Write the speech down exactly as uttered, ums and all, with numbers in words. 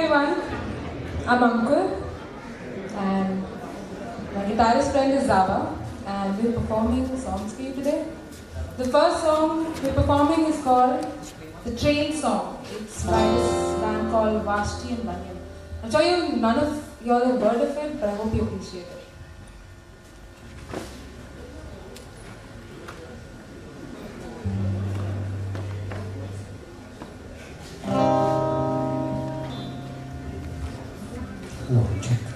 everyone, I'm Ankur and my guitarist friend is Zava and we're performing songs for you today. The first song we're performing is called The Train Song. It's by this band called Vashti and Banyan. I'm sure you, none of you all have heard of it, but I hope you appreciate it. Hello, check.